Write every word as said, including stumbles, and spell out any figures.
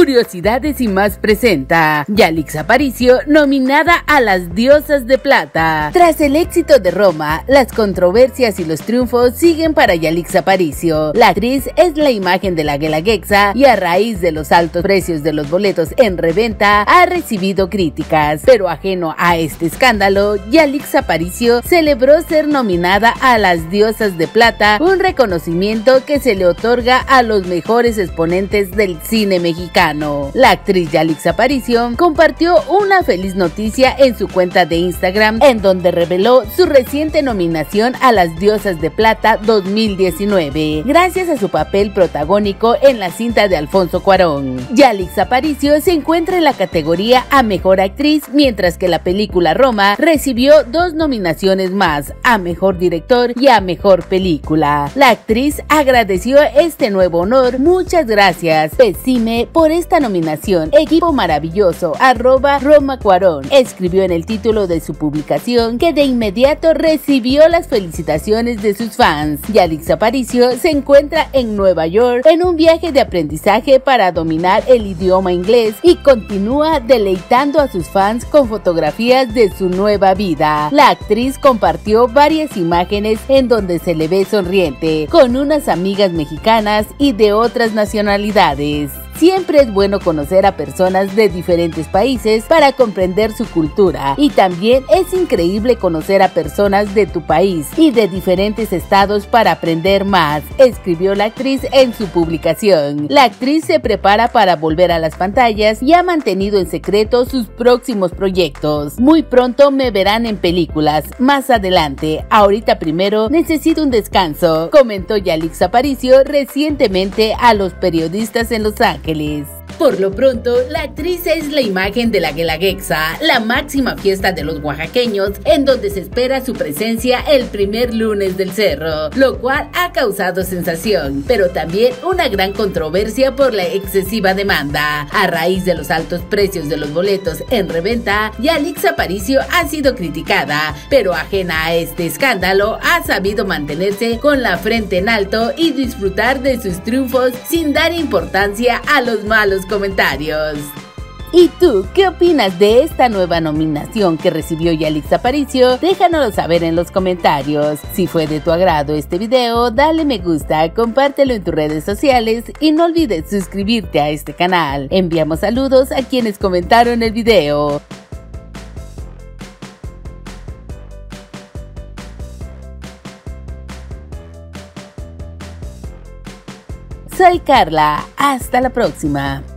Curiosidades y más presenta Yalitza Aparicio nominada a las Diosas de Plata. Tras el éxito de Roma, las controversias y los triunfos siguen para Yalitza Aparicio. La actriz es la imagen de la Guelaguetza y a raíz de los altos precios de los boletos en reventa ha recibido críticas. Pero ajeno a este escándalo, Yalitza Aparicio celebró ser nominada a las Diosas de Plata, un reconocimiento que se le otorga a los mejores exponentes del cine mexicano. La actriz Yalitza Aparicio compartió una feliz noticia en su cuenta de Instagram, en donde reveló su reciente nominación a las Diosas de Plata dos mil diecinueve, gracias a su papel protagónico en la cinta de Alfonso Cuarón. Yalitza Aparicio se encuentra en la categoría a Mejor Actriz, mientras que la película Roma recibió dos nominaciones más, a Mejor Director y a Mejor Película. La actriz agradeció este nuevo honor. Muchas gracias, Pecime, por esta nominación, equipo maravilloso, arroba Roma Cuarón, escribió en el título de su publicación, que de inmediato recibió las felicitaciones de sus fans. Yalitza Aparicio se encuentra en Nueva York en un viaje de aprendizaje para dominar el idioma inglés y continúa deleitando a sus fans con fotografías de su nueva vida. La actriz compartió varias imágenes en donde se le ve sonriente, con unas amigas mexicanas y de otras nacionalidades. Siempre es bueno conocer a personas de diferentes países para comprender su cultura, y también es increíble conocer a personas de tu país y de diferentes estados para aprender más, escribió la actriz en su publicación. La actriz se prepara para volver a las pantallas y ha mantenido en secreto sus próximos proyectos. Muy pronto me verán en películas, más adelante. Ahorita primero necesito un descanso, comentó Yalitza Aparicio recientemente a los periodistas en Los Ángeles. Por lo pronto, la actriz es la imagen de la Guelaguetza, la máxima fiesta de los oaxaqueños, en donde se espera su presencia el primer lunes del cerro, lo cual ha causado sensación, pero también una gran controversia por la excesiva demanda. A raíz de los altos precios de los boletos en reventa, Yalitza Aparicio ha sido criticada, pero ajena a este escándalo, ha sabido mantenerse con la frente en alto y disfrutar de sus triunfos sin dar importancia a los malos comentarios. ¿Y tú qué opinas de esta nueva nominación que recibió Yalitza Aparicio? Déjanoslo saber en los comentarios. Si fue de tu agrado este video, dale me gusta, compártelo en tus redes sociales y no olvides suscribirte a este canal. Enviamos saludos a quienes comentaron el video. Soy Carla, hasta la próxima.